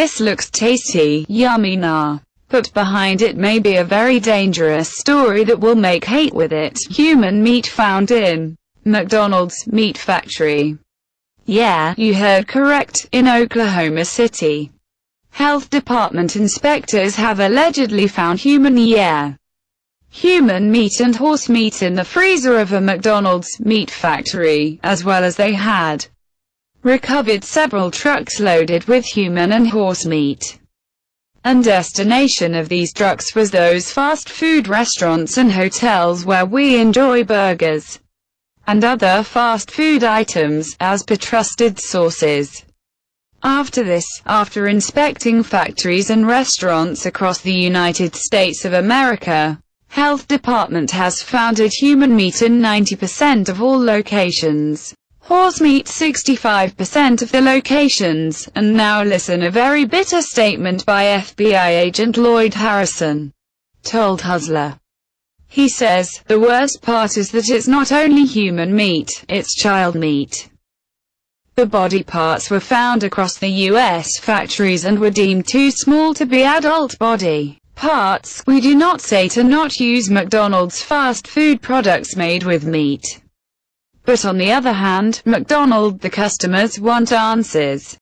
this looks tasty, yummy nah. But behind it may be a very dangerous story that will make hate with it. Human meat found in McDonald's meat factory. Yeah, you heard correct, in Oklahoma City. Health department inspectors have allegedly found human meat and horse meat in the freezer of a McDonald's meat factory, as well as they had recovered several trucks loaded with human and horse meat. And destination of these trucks was those fast food restaurants and hotels where we enjoy burgers and other fast food items, as per trusted sources. After inspecting factories and restaurants across the United States of America, Health Department has found human meat in 90% of all locations, horse meat 65% of the locations, and now listen, a very bitter statement by FBI agent Lloyd Harrison told Hustler. He says, "The worst part is that it's not only human meat, it's child meat." The body parts were found across the U.S. factories and were deemed too small to be adult body parts. We do not say to not use McDonald's fast food products made with meat. But on the other hand, McDonald's, the customers want answers.